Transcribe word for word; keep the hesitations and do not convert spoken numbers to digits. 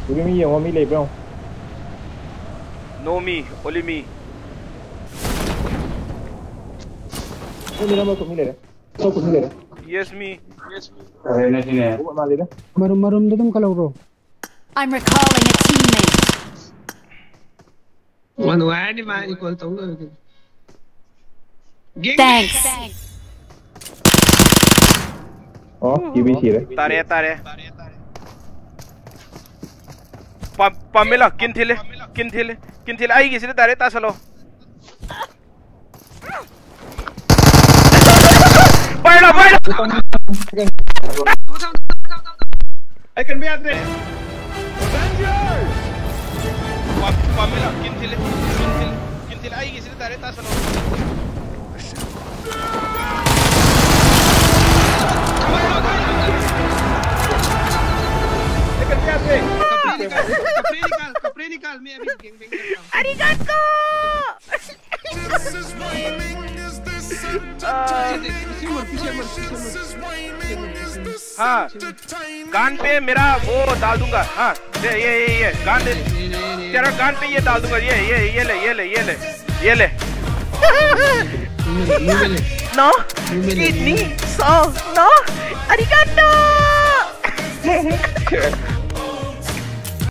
Tụi mi nhiều không? Mi lệp không? No me, only me. Ini nama tụi mi lệp. Sao tụi mi lệp? Yes me. Yes. Đây này nè. Ủa mà lệp đó? Marum marum datum kalau bro. I'm recalling a teammate. One wide di mana equal tahu ke? Thanks. Ồ, chỉ bị gì đấy? Tare tare. Pa Pamela kin thile, kin thile, kin thile. Ai gisile tare ta salo. Baila baila. I can be at there. Pamela kin thile, kin thile, kin thile. Ai gisile tare ta salo. Caprinical, Caprinical, me abis geng geng. Arigato. हाँ गान पे मेरा वो डाल दूंगा हाँ ये ये ये ये गान दे तेरा गान पे ये डाल दूंगा ये ये ये ले ये ले ये ले ये ले no kidney so no arigato